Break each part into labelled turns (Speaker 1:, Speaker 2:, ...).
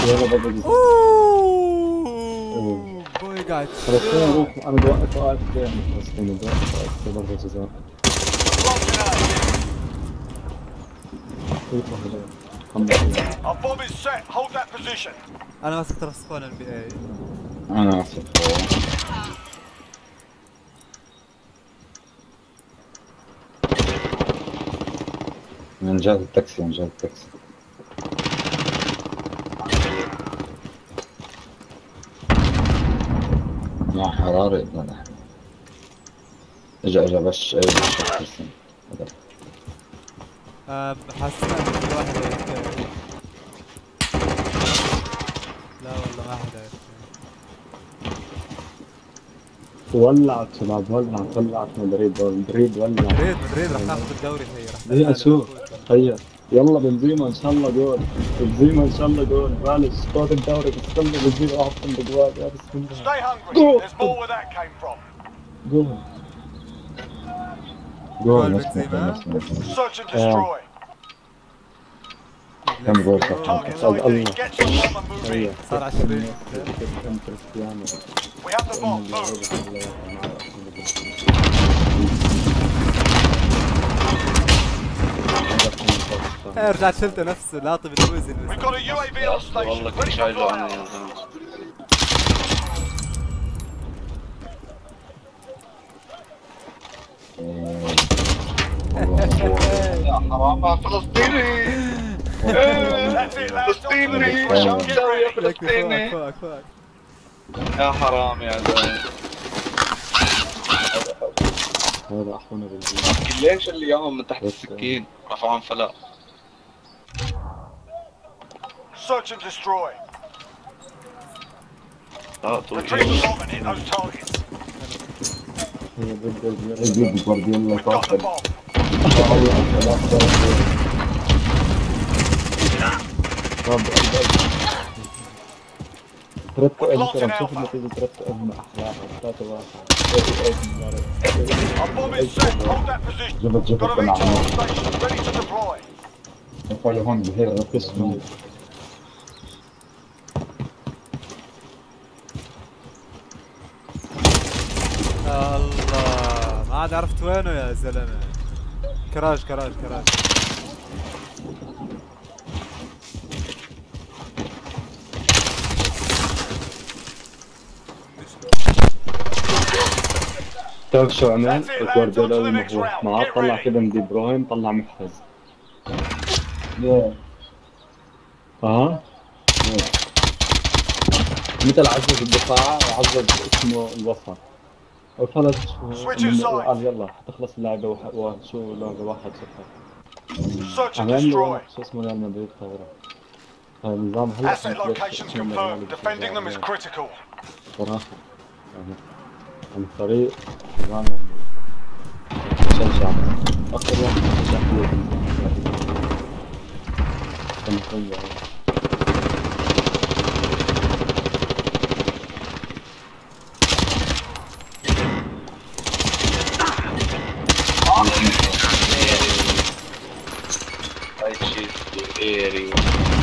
Speaker 1: اوه بوي قاعد
Speaker 2: خلاص خلينا نروح. انا واقف جيم بس خلينا واقف ضربة جزاء.
Speaker 3: Our bomb is set. Hold that position.
Speaker 1: انا ماسك ترى سبون البي اي.
Speaker 2: انا اسف. من جهة التاكسي من جهة التاكسي. مع حرارة لا اجا بس اي شخص.
Speaker 1: حاسس ان في واحد لا والله ما حدا
Speaker 2: ولعت شباب ولعت مدريد ولعت.
Speaker 1: مدريد راح تاخذ الدوري هي راح
Speaker 2: شوف هيا يلا بنزيما ان شاء الله جول. بنزيما ان شاء الله جول. معلش صوت الدوري بس خلي بنزيما احط الاجوال يا بسم الله.
Speaker 3: Stay hungry. There's more where that came from.
Speaker 2: جول
Speaker 1: بنزيما.
Speaker 3: Search and destroy.
Speaker 2: كم جول
Speaker 3: Target's ID. Get to the bomb and move in.
Speaker 1: صار 20.
Speaker 2: كريستيانو.
Speaker 3: We have the bomb. Move.
Speaker 1: رجعت شلته نفسه لاطي بالوزن.
Speaker 3: We've got a UAV on station.
Speaker 4: والله كنت
Speaker 3: Ready for
Speaker 4: شايله انا
Speaker 3: fire.
Speaker 4: يا زلمه. يا حرام فلسطيني.
Speaker 3: That's it, lads.
Speaker 4: فلسطيني شو مسوي يا فلسطيني؟
Speaker 1: فوق.
Speaker 4: يا حرام يا زلمه.
Speaker 2: هذا اخونا بالجيم.
Speaker 4: ليش اللي ياهم من تحت السكين رفعهم فلا.
Speaker 3: Search and destroy.
Speaker 4: لا طول
Speaker 3: Retrieve the bomb and hit those targets.
Speaker 2: هي ضد جوارديولا
Speaker 3: We've got the bomb.
Speaker 2: شوف النتيجة 3-1 أحلام 3-1.
Speaker 3: Our bomb is set. Hold that position.
Speaker 2: جبت
Speaker 3: Got a
Speaker 2: نعم.
Speaker 3: recharge station. Ready to deploy.
Speaker 2: رفعوا هون بهيك قسم.
Speaker 1: الله ما عاد عرفت وينه يا زلمه. كراج.
Speaker 2: تعرف شو عمل؟ جوارديولا لما هو معاه طلع كيفن دي بروين طلع محرز. مثل عزز الدفاع وعزز اسمه الوسط. وفلت قال يلا حتخلص اللعبة وشو لعبة 1-0. عمل له شو اسمه ريال مدريد ثورة. النظام هلا
Speaker 3: Asset locations confirmed. Defending them is critical.
Speaker 2: صراحة عن طريق نظام تشجع أكثر واحد تشجع
Speaker 4: ايري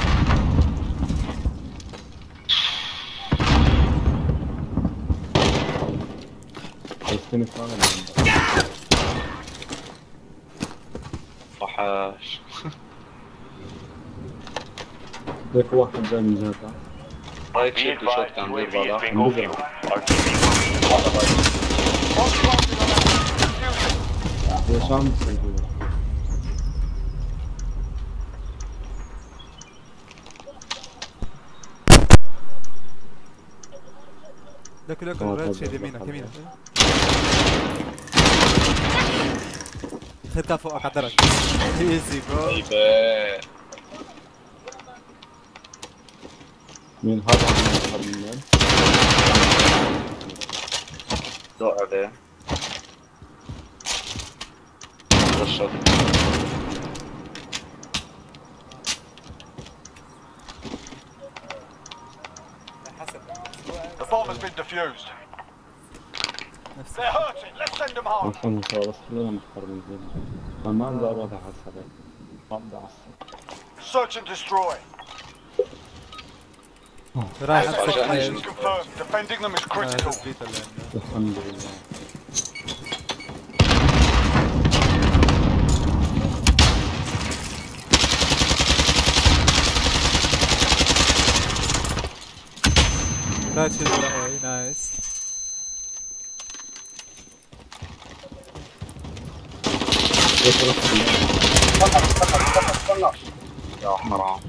Speaker 4: وحاش.
Speaker 2: ذاك واحد جاي من جهتها.
Speaker 4: رايت شيت وشوت كان دير بالك.
Speaker 2: ليش عم تسوي؟
Speaker 1: لك الريد شيد يمينك خدتها فوقك على الدرج. ايزي برو.
Speaker 2: مين هذا؟ من
Speaker 4: دوق عليه. رشد.
Speaker 3: The bomb has been defused. They're hurting. Let's send them home.
Speaker 2: عشان خلاص خلينا نختار من زين. ما عندي أروح أحسب. ما بدي أعصب.
Speaker 3: Search and destroy.
Speaker 1: رايح
Speaker 3: Asset
Speaker 1: امسك
Speaker 3: locations confirmed. Defending them is critical.
Speaker 1: تثبيت اللي عندنا.
Speaker 2: الحمد لله.
Speaker 1: لا تشيل ولا اي نايس.
Speaker 4: يا حرام.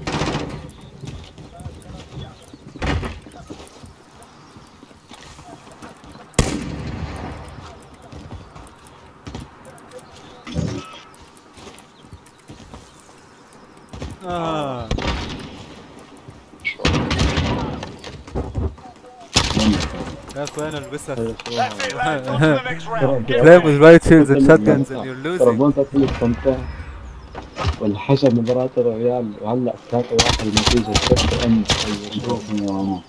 Speaker 1: يا اخوي انا البسها.
Speaker 3: That's it, lads. On to the next round. Get
Speaker 1: Play
Speaker 3: ready.
Speaker 1: with right shields and shotguns and you're
Speaker 2: ترى
Speaker 1: losing.
Speaker 2: بونت أكل الكونتة والحشر مباراة الريال وهلا 3-1 النتيجة 3-1. شوف يا عمر.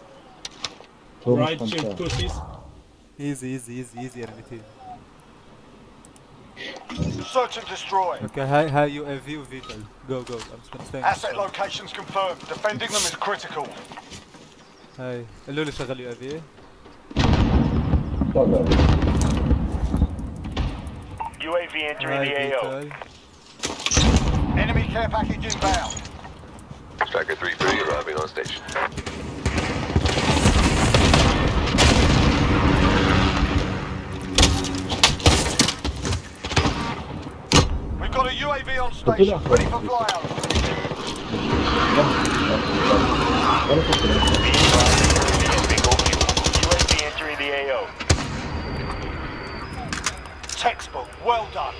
Speaker 5: Right shield pussies.
Speaker 1: Easy enemy.
Speaker 3: Search and destroy.
Speaker 1: Okay, hi UAV وفيتال. Go. I'm just gonna stay.
Speaker 3: Asset locations confirmed. Defending them is critical.
Speaker 1: هاي قالوا لي شغل UAV.
Speaker 3: UAV entering
Speaker 1: هاي
Speaker 3: the AO.
Speaker 1: فيتال.
Speaker 3: Enemy care package inbound.
Speaker 6: Striker 3-3 arriving on station.
Speaker 3: We've got a UAV on station, ready for flyout. UAV entering the AO. Textbook, well done.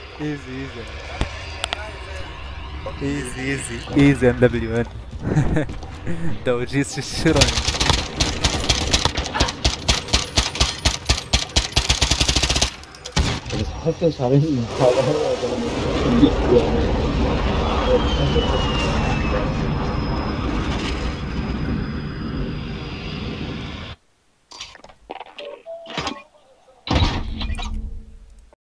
Speaker 1: Easy MWN. توجيس الشرعي.
Speaker 2: بس حتى شعرين